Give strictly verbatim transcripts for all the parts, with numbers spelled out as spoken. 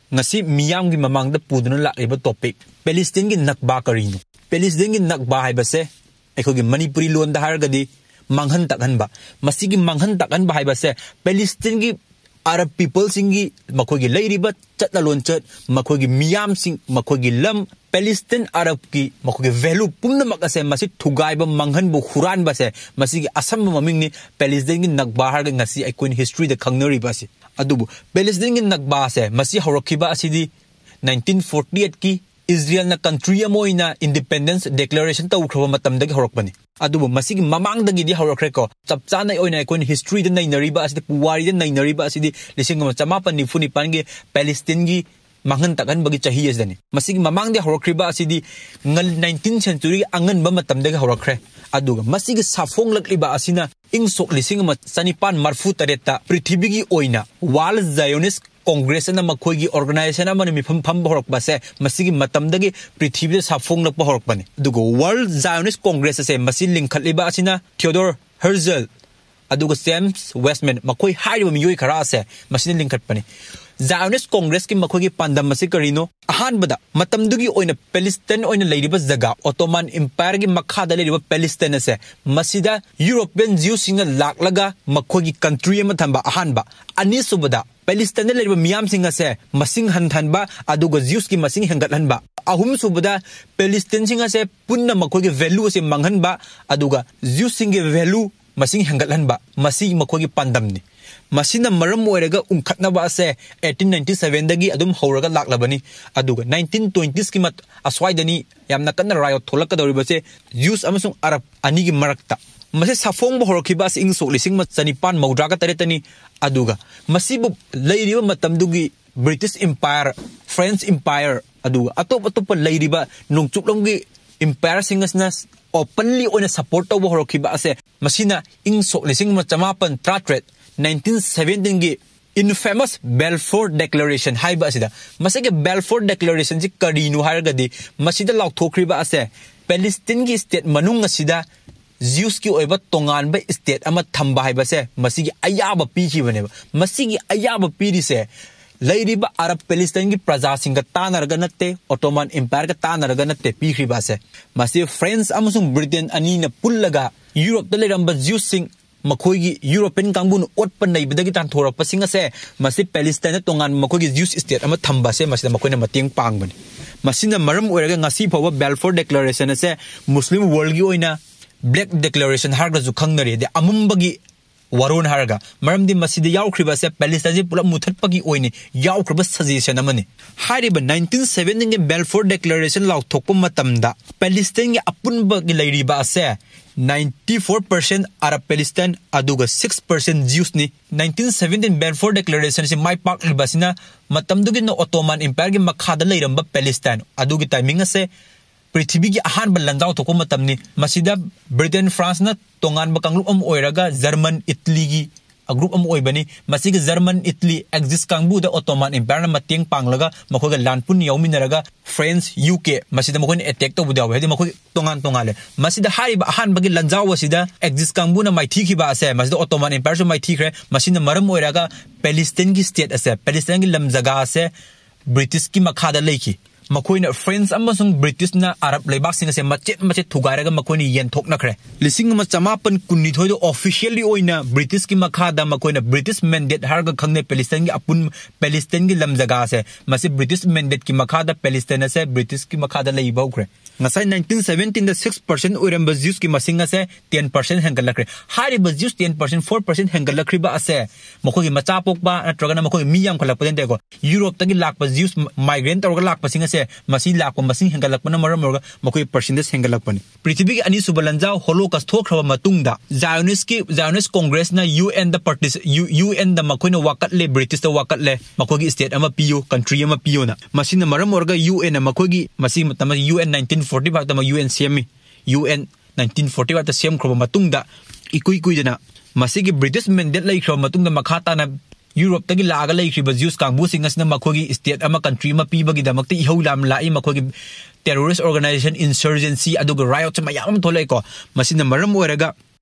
ngasi miyam gi mamang da puduna lakiba topic Palestine gi nakba karino Palestine gi nakba haibase eko gi Manipuri lon da hargadi manghan takhan ba masigi manghan takhan ba haibase Palestine gi Arab people singi makogi lairiba chatla lon chat makogi miyam sing makogi lam Palestine Arab ki makogi value pumna makase masi thugai ba manghan bu khuran ba se masigi asam maming ni Palestine gi nakba har ga ngasi icon history da khangnari ba se adubu Palestine gi nakba se masi horokiba asidi nineteen forty-eight ki Israel na country amoina independence declaration ta ukhroba matam da horokbani adubu masigi mamang da gi di horokre ko chapcha na oina icon history da nainari ba asidi puwari da nainari ba asidi lising ma chamapan ni funi pan gi Palestine gi mangan takan bagi chahi yes dani masigi mamang de horokri ba asidi ngal nineteenth century angan ba matam da horokre aduga masigi safong lakli ba asina ing sok lising ma sanipan marfu tareta prithibhi gi oina wal zionist Congress na makogi organization na mani mifam pham horok ba se masigi matam dagi prithibhi safong lak ba horok bani dugo World Zionist Congress se masi linkhat liba asina Theodore Herzl aduga James Westman makoi haiba miyoi khara se masi linkhat pani Zionist Congress ki makogi pandam masi karino ahan bada matam dugi oina Palestine oina leiriba zaga Ottoman Empire gi makha da leiriba Palestine se masida European Jews singa laklaga makogi country ma thamba ahan ba ani subada Palestine leiriba miyam singa se masing hanthan ba aduga Jews ki masing hengathan ba ahum subada Palestine singa se punna makogi value se manghan ba aduga Jews singe value masing hengathan ba masi makogi pandam ni masina maram oiraga unkhatna ba se eighteen ninety-seven dagi adum horaga laklabani aduga nineteen twenties ki mat aswaidani yamna kanna riot tholaka dawriba se Jews amasung Arab ani gi marakta mase safong bo horokiba se ing sok lising mat sanipan maudraga taretani aduga masibu leiriba matam dugi British Empire French Empire aduga atop atop leiriba nungchuklom gi empire singasna openly on support to horokiba se masina ing sok lising mat chamapan tratret nineteen seventeen gi infamous Balfour Declaration haiba asida masige Balfour Declaration ji karinu hargadi masida laukthokriba ase Palestine gi state manung asida Jews ki oiba tongan ba state ama thamba haiba se masigi ayaba pi ki bane masigi ayaba pi ri se leiriba Arab Palestine gi praja singa tanarga natte Ottoman Empire ga tanarga natte pi khriba se masi France amusung Britain ani na pullaga Europe da leramba Jews sing makogi European kangbun otpan nei bidagi tan thorak pasinga se masi Palestine tongan makogi Jews state ama thamba se masida makoina mating pangbani masina maram oiraga ngasi phawa Balfour Declaration se Muslim world gi oina Black Declaration harga zu khangnari de amumbagi waron harga maram di masida yaukriba se Palestine pula muthatpagi oine yaukriba suggestion amani hariba nineteen seventeen ge Balfour Declaration law thokpa matamda Palestine ge apunba gi leiriba se ninety-four percent Arab Palestine aduga six percent Jews ni nineteen seventeen Balfour Declaration se mai pak libasina matamdugi no Ottoman Empire ge makhada leiramba Palestine adugi timing se Prithibhi gi ahan balanjau thoko matamni masida Britain France na tongan ba kanglup am oiraga German Italy gi a group am oibani masigi German Italy exist kangbu da Ottoman Empire na mateng panglaga makoga lanpun yauminaraga France U K masida makon attack to budaw hedi makoi tongan tongale masida hariba ahan bagi lanjau wasida exist kangbu na maithi ki ba ase masida Ottoman Empire so maithi khre masina maram oiraga Palestine gi state ase Palestine gi lam jaga ase British ki makhada leiki makoina France amasung British na Arab leibak singa se machet machet thugairaga makoini yen thokna khre lising ma chamapan kunni thoido officially oina British ki makhada makoina British mandate harga khangne Palestine gi apun Palestine gi lam jaga se masi British mandate ki makhada Palestine se British ki makhada leibau khre ngasai nineteen seventeen da six percent oiramba Jews ki masinga se ten percent hengalakre hari ba Jews ten percent four percent hengalakri ba ase makoi macha pokba natragana makoi miyam khalakpa den ko Europe tagi lakpa Jews migrant orga lakpa singa se masi lakpa masing hengalakpa na maram orga makoi percentage hengalakpa ni prithibhi ki ani subalanjau holocaust thokhraba matungda Zionist ki Zionist Congress na U N da parties U N da makoi na wakat le British da wakat le makoi state ama piyo country ama piyo na masina maram orga U N makoi gi masi matama U N nineteen forty-five tama U N C M U N nineteen forty-five ta sem khroba matungda ikui kui jana masigi British mandate lai khroba matungda makhata na Europe tagi laga lai khriba Jews kangbu singasna makhogi state ama country ma pibagi damakti iholam lai makhogi terrorist organization insurgency aduga riot mayam tholai ko masina maram oiraga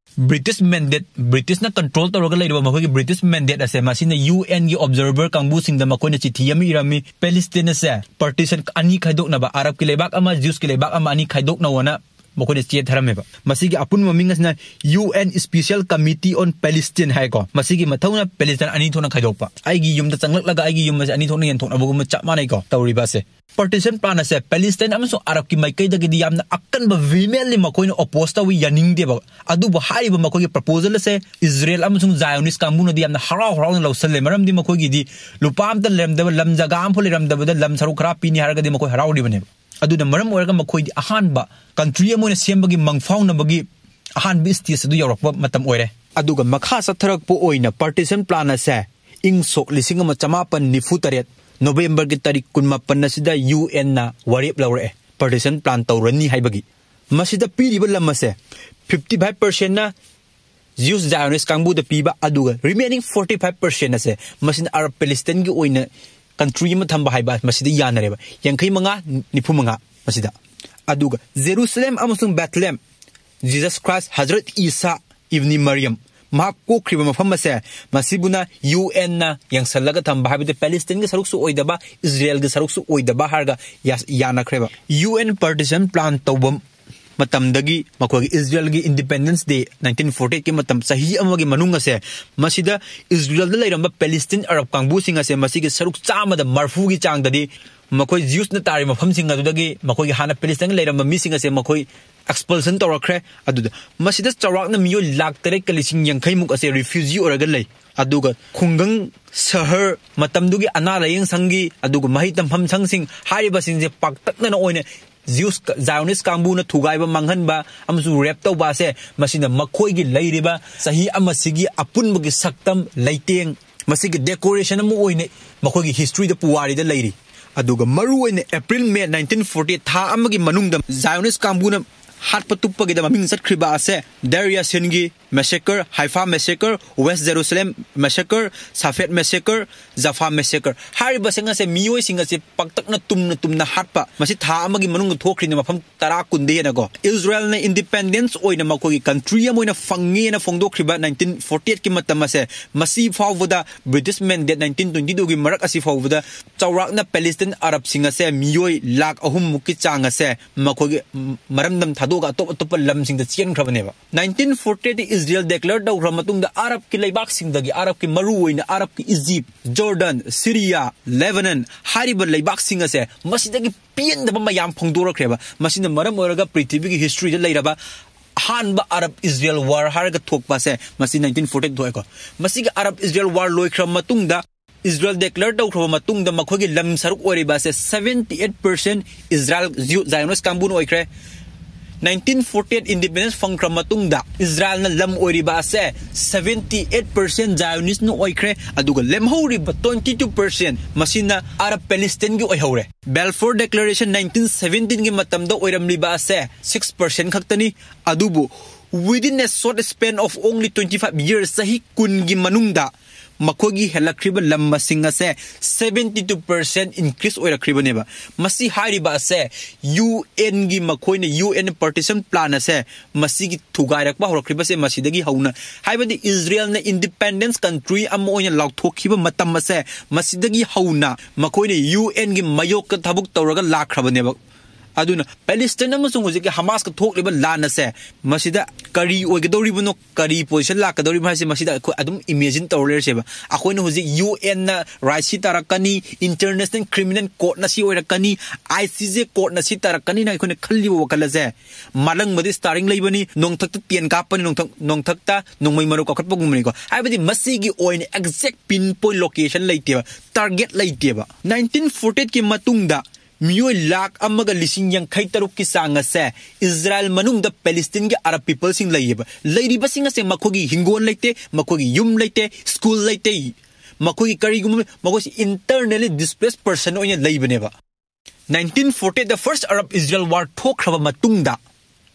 British mandate British na control tawraga leiba makoi British mandate ase masina U N gi observer kangbu singda makoi na chithi ami irami Palestine se partition ani khaidok na ba Arab ki lebak ama Jews ki lebak ama ani khaidok na wana makoi na che tharam ba masigi apun maming na U N Special Committee on Palestine hai ko masigi mathauna Palestine ani thona khaidok pa ai gi yum da changlak laga ai gi yum ma ani thona yen thona bugum cha ma nai ko tawri ba se partition plan ase Palestine amso Arab ki maikai da gi yamna akkan ba vehemently makoi na oppose ta wi yaning de ba adu ba hari ba makoi ki proposal ase Israel amso Zionist kambu no di yamna haraw haraw na lawsal le maram di makoi gi di lupam da lem da lam jaga am phole ram da da lam saru khara pi ni har ga di makoi haraw di bane adu da maram orga makoi di ahan ba country mo na sembagi mangfaw na bagi ahan bi sties adu yorok ba matam oire adu ga makha sa tharak po oina partition plan ase ing sok lising ma chamapan ni futaret November ki tarik kunmapan na sida U N na warip lawre partition plan tawrani haibagi masida piri ba lamase fifty-five percent na Jews Zionist kangbu da piba aduga remaining forty-five percent na se masin Arab Palestine gi oina country ma thamba haiba masida yanare ba yankai manga nipu manga masida aduga Jerusalem amusung Bethlehem Jesus Christ Hazrat Isa ibni Maryam Mako kriba mafam se masibuna U N na yang salaga thamba habi Palestine ge saruk su oidaba Israel ge saruk su oidaba harga yana kreba U N partition plan tawbam matam dagi makoi Israel gi Independence Day nineteen forty-eight ki matam sahi amagi manunga se masida Israel da lairamba Palestine Arab kangbu singa se masigi saruk chama da marfu gi chang dadi makoi Jews na tari mafam singa dagi makoi hana Palestine lairamba mi singa se makoi expulsion tawrakre aduda masida charak na miyo lak tere kalising yankai muk ase refugee oraga lei aduga khungang sahar matam dugi ana layeng sangi aduga mahitam pham sangsing hariba singje paktak na oine Jews Zionist kambu na thugai ba manghan ba amsu rap taw ba se masina makhoi gi leiriba sahi amasigi apun magi saktam leiteng masigi decoration amu oine makhoi gi history da puwari da leiri aduga maru oine April May nineteen forty tha amagi manungda Zionist kambu na hat patuppa gi da maming sat khriba ase Daria Singi massacre Haifa massacre West Jerusalem massacre Safed massacre Jaffa massacre hari basenga se miyoi singa se paktak na tum na tum na hatpa masi tha amagi manung thokri na mafam tara kunde na go Israel na independence oina makoi country amoina fangi na fongdo khriba nineteen forty-eight ki matam ase masi fawda British mandate nineteen twenty-two gi marak asi fawda chawrak na Palestine Arab singa se miyoi lak ahum muki changa se makoi maramdam doga top top lam sing da chen khrabane ba nineteen forty-eight Israel declared da ramatung da Arab ki laibak sing da gi Arab ki maru oina Arab ki Egypt Jordan Syria Lebanon hariba laibak sing ase masida gi pian da ba mayam phongdora khreba masina maram oraga prithvi gi history da leiraba hanba Arab Israel war harga thokpa se masi nineteen forty-eight thoi ko masi gi Arab Israel war loi khram matung da Israel declared da khram matung da makhoi gi lam saruk ori ba se seventy-eight percent Israel Zionist kambun oikre nineteen forty-eight independence fangkram matung da Israel na lam ori ba se seventy-eight percent Zionist no oikre aduga lem hori ba twenty-two percent masina Arab Palestine gi oi hore Balfour Declaration nineteen seventeen gi matam da oiram li ba se six percent khaktani adubu within a short span of only twenty-five years sahi kun gi manung da makogi helakriba lamma singa se seventy-two percent increase oira kriba neba masi hari ba se U N gi makoi ne U N partition plan ase masi gi thugairak ba horokriba se masi dagi hauna haibadi Israel na independence country am oina lauthokhiba matam ase masi dagi hauna makoi ne U N gi mayok ka thabuk tawraga lakhraba neba aduna Palestine amasung hojik Hamas ka thok leba lana se masida kari oigedori buno kari position la kadori bhai se masida adum imagine tawler se ba akoina hojik U N na raisi tarakani international criminal court na si oirakani I C J court na si tarakani na akoina khalli bo kala se malang madi starting leibani nongthak ta tien ka pani nongthak nongthak ta nongmai maru ka khatpa gumni ko aibadi masigi oin exact pinpoint location leite ba target leite ba nineteen forty-eight ki matungda Mio lak amaga lising yang kai taruk ki sanga se Israel manung da Palestine ge Arab people sing laiba lairi basinga se makogi hingon laite makogi yum laite school laite makogi kari gum makogi internally displaced person onya laibane ba nineteen forty the first Arab Israel war thok khaba matungda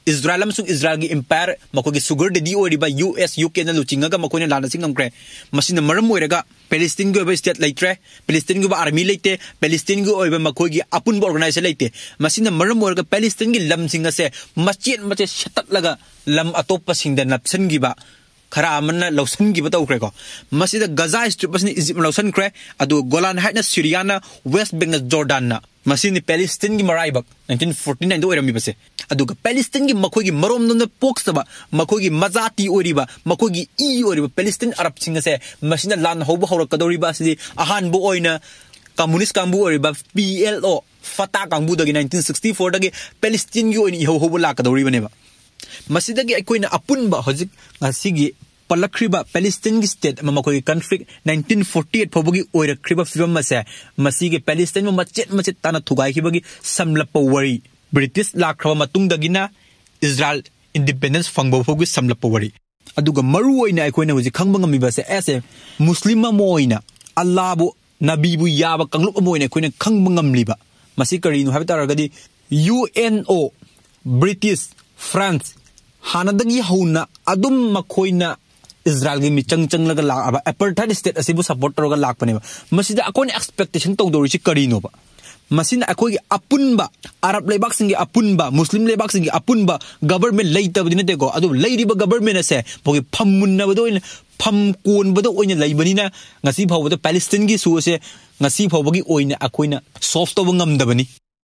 Israel amasung Israel gi empire makogi sugar daddy oriba U S U K na luchingaga makoina lana singamkre masina maram oiraga Palestine go state laitre Palestine go army laite Palestine go oiba makogi apun organization laite masina maram oiraga Palestine gi lam singa se machet mache shatak laga lam atopa singda napsan gi ba khara amana lausan gi batau kre ko masida Gaza strip asni Egypt lausan kre adu Golan Heights na Syria na West Bank na Jordan na masini Palestine gi maraibak nineteen forty-nine do oirami base aduga Palestine gi makogi marom no poksaba makogi mazati oriba makogi e oriba Palestine Arab singa se masina lan hobo hawra kadori ba si ahan bo oina communist kambu oriba P L O Fatah kambu dagi nineteen sixty-four dagi Palestine gi oini ho hobo la kadori bane ba masida gi akoina apun ba hojik ngasigi palakriba Palestine gi state mamakoi conflict nineteen forty-eight phobogi oirakriba film mase masigi Palestine ma machet machet tana thugai khibagi Samlappa wari British lakraba matung dagina Israel independence fangbo phogi Samlappa wari aduga maru oina akoina hoji khangba ngami ba se as a Muslim moina Allah bu nabi bu yaba kanglup moina akoina khangba ngamliba masi karinu habitaragadi U N O British France hanadagi hauna adum makoina Israel gi mi chang chang laga la aba apartheid state asibu support roga lak pane ba masida akon expectation tong dori chi karino ba masina akoi apunba Arab lebak singi apunba Muslim lebak singi apunba government laita badina te ko adu lairiba government ase bogi phammunna bado in pham kon bado oina laibani na ngasi phau bado Palestine gi su ase ngasi phau bogi oina akoina soft to ngam dabani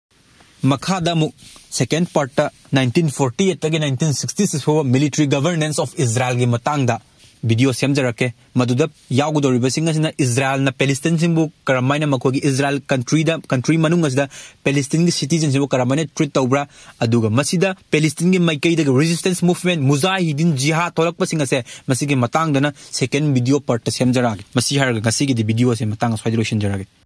makhada mu second part ta nineteen forty-eight ta nineteen sixty-six for military governance of Israel gi matangda video semjarake maduda yagudoriba singasina Israel na Palestine simbu karamaina makogi Israel country da country manungasda Palestine gi citizens simbu karamaina treat tawbra aduga masida Palestine gi maikai da resistance movement mujahidin jihad tolak pasingase masigi matang dana second video part ta semjarage masi harga ngasigi di video se matang swaidro shinjarage